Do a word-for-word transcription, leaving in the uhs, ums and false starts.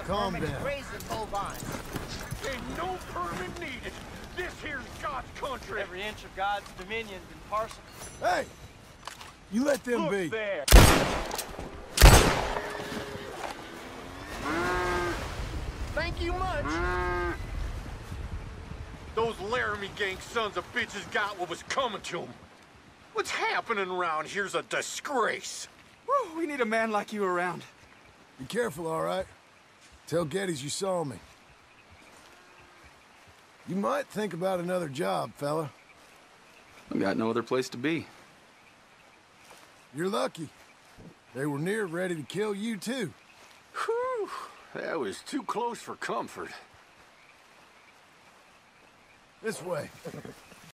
calm down. Grazing bovines. Ain't no permit needed. This here's God's country. Every inch of God's dominion's been parceled. Hey! You let them Look be. there. Thank you much. Those Laramie gang sons of bitches got what was coming to them. What's happening around here's a disgrace. Whew, we need a man like you around. Be careful, all right? Tell Geddes you saw me. You might think about another job, fella. I got no other place to be. You're lucky. They were near ready to kill you, too. Whew, that was too close for comfort. This way.